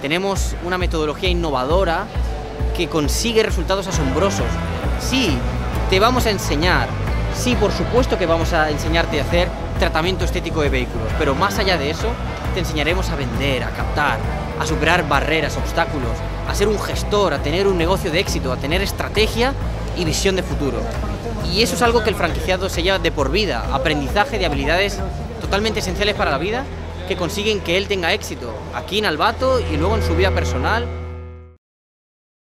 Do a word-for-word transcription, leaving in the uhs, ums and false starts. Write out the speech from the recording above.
tenemos una metodología innovadora que consigue resultados asombrosos. Sí, te vamos a enseñar, sí, por supuesto que vamos a enseñarte a hacer tratamiento estético de vehículos, pero más allá de eso, te enseñaremos a vender, a captar, a superar barreras, obstáculos, a ser un gestor, a tener un negocio de éxito, a tener estrategia y visión de futuro. Y eso es algo que el franquiciado se lleva de por vida, aprendizaje de habilidades totalmente esenciales para la vida que consiguen que él tenga éxito aquí en Albato y luego en su vida personal.